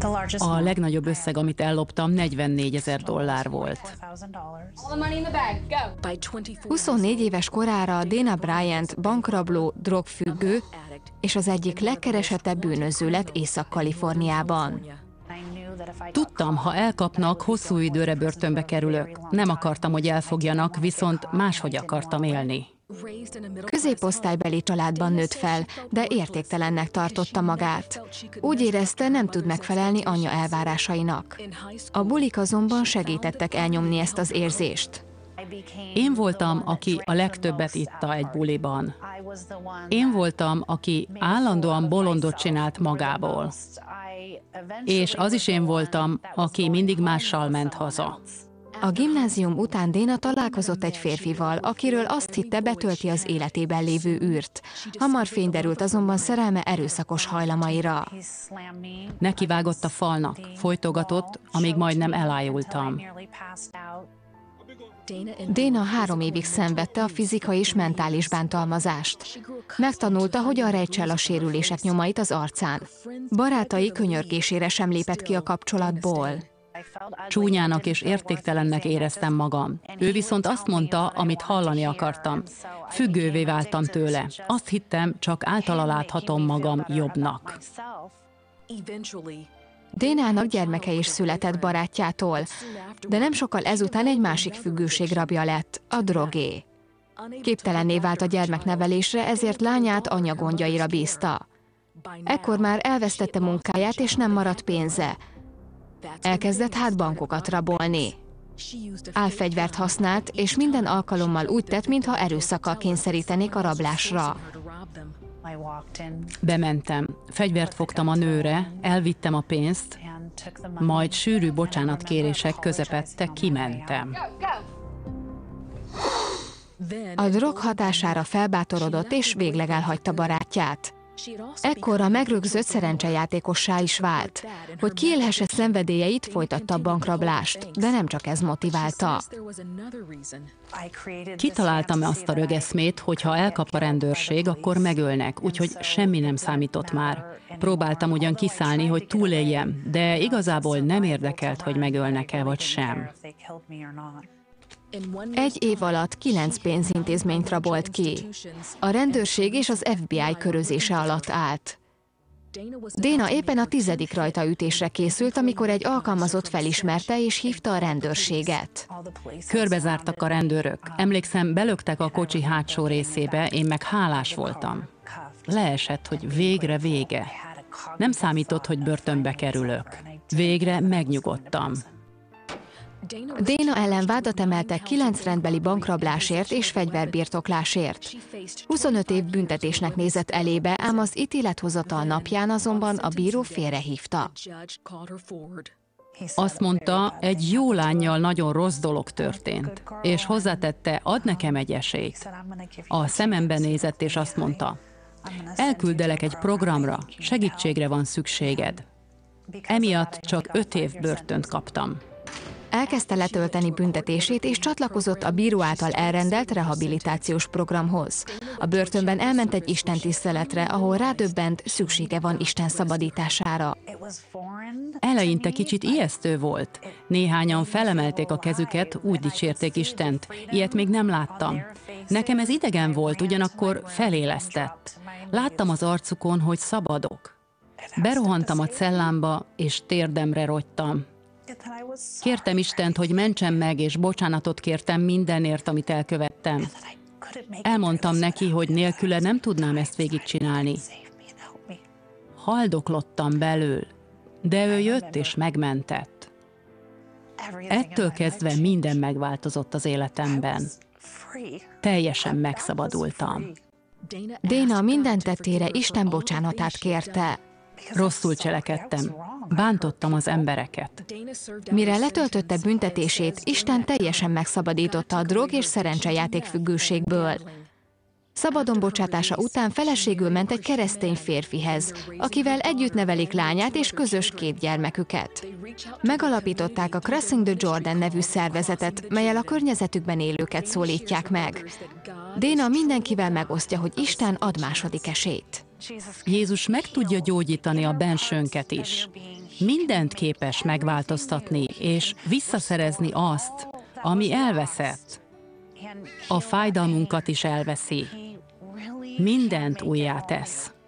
A legnagyobb összeg, amit elloptam, $44,000 volt. 24 éves korára Dana Bryant bankrabló, drogfüggő és az egyik legkeresettebb bűnöző lett Észak-Kaliforniában. Tudtam, ha elkapnak, hosszú időre börtönbe kerülök. Nem akartam, hogy elfogjanak, viszont máshogy akartam élni. Középosztálybeli családban nőtt fel, de értéktelennek tartotta magát. Úgy érezte, nem tud megfelelni anyja elvárásainak. A bulik azonban segítettek elnyomni ezt az érzést. Én voltam, aki a legtöbbet itta egy buliban. Én voltam, aki állandóan bolondot csinált magából. És az is én voltam, aki mindig mással ment haza. A gimnázium után Dana találkozott egy férfival, akiről azt hitte, betölti az életében lévő űrt. Hamar fény derült azonban szerelme erőszakos hajlamaira. Nekivágott a falnak, folytogatott, amíg majdnem elájultam. Dana 3 évig szenvedte a fizikai és mentális bántalmazást. Megtanulta, hogyan rejtse el a sérülések nyomait az arcán. Barátai könyörgésére sem lépett ki a kapcsolatból. Csúnyának és értéktelennek éreztem magam. Ő viszont azt mondta, amit hallani akartam. Függővé váltam tőle. Azt hittem, csak általa láthatom magam jobbnak. Danának gyermeke is született barátjától, de nem sokkal ezután egy másik függőség rabja lett, a drogé. Képtelenné vált a gyermeknevelésre, ezért lányát anyja gondjaira bízta. Ekkor már elvesztette munkáját, és nem maradt pénze. Elkezdett hát bankokat rabolni. Álfegyvert használt, és minden alkalommal úgy tett, mintha erőszakkal kényszerítenék a rablásra. Bementem, fegyvert fogtam a nőre, elvittem a pénzt, majd sűrű bocsánatkérések közepette kimentem. A drog hatására felbátorodott, és végleg elhagyta barátját. Ekkor a megrögzött szerencsejátékossá is vált. Hogy kiélhesse szenvedélyeit, folytatta a bankrablást, de nem csak ez motiválta. Kitaláltam azt a rögeszmét, hogy ha elkap a rendőrség, akkor megölnek, úgyhogy semmi nem számított már. Próbáltam ugyan kiszállni, hogy túléljem, de igazából nem érdekelt, hogy megölnek-e vagy sem. 1 év alatt 9 pénzintézményt rabolt ki. A rendőrség és az FBI körözése alatt állt. Dana éppen a 10. rajtaütésre készült, amikor egy alkalmazott felismerte és hívta a rendőrséget. Körbezártak a rendőrök. Emlékszem, belöktek a kocsi hátsó részébe, én meg hálás voltam. Leesett, hogy végre vége. Nem számított, hogy börtönbe kerülök. Végre megnyugodtam. Dana ellen vádat emeltek 9 rendbeli bankrablásért és fegyverbirtoklásért. 25 év büntetésnek nézett elébe, ám az ítélethozatal napján azonban a bíró félrehívta. Azt mondta, egy jó lánnyal nagyon rossz dolog történt, és hozzátette, ad nekem egy esélyt. A szemembe nézett, és azt mondta, elküldelek egy programra, segítségre van szükséged. Emiatt csak 5 év börtönt kaptam. Elkezdte letölteni büntetését, és csatlakozott a bíró által elrendelt rehabilitációs programhoz. A börtönben elment egy istentiszteletre, ahol rádöbbent, szüksége van Isten szabadítására. Eleinte kicsit ijesztő volt. Néhányan felemelték a kezüket, úgy dicsérték Istent. Ilyet még nem láttam. Nekem ez idegen volt, ugyanakkor felélesztett. Láttam az arcukon, hogy szabadok. Berohantam a cellámba, és térdemre rogytam. Kértem Istent, hogy mentsen meg, és bocsánatot kértem mindenért, amit elkövettem. Elmondtam neki, hogy nélküle nem tudnám ezt végigcsinálni. Haldoklottam belül, de ő jött és megmentett. Ettől kezdve minden megváltozott az életemben. Teljesen megszabadultam. Dana minden tettére Isten bocsánatát kérte. Rosszul cselekedtem. Bántottam az embereket. Mire letöltötte büntetését, Isten teljesen megszabadította a drog- és szerencsejáték függőségből. Szabadon bocsátása után feleségül ment egy keresztény férfihez, akivel együtt nevelik lányát és közös 2 gyermeküket. Megalapították a Crossing the Jordan nevű szervezetet, mellyel a környezetükben élőket szólítják meg. Dana mindenkivel megosztja, hogy Isten ad második esélyt. Jézus meg tudja gyógyítani a bensőnket is. mindent képes megváltoztatni, és visszaszerezni azt, ami elveszett. A fájdalmunkat is elveszi. Mindent újjá tesz.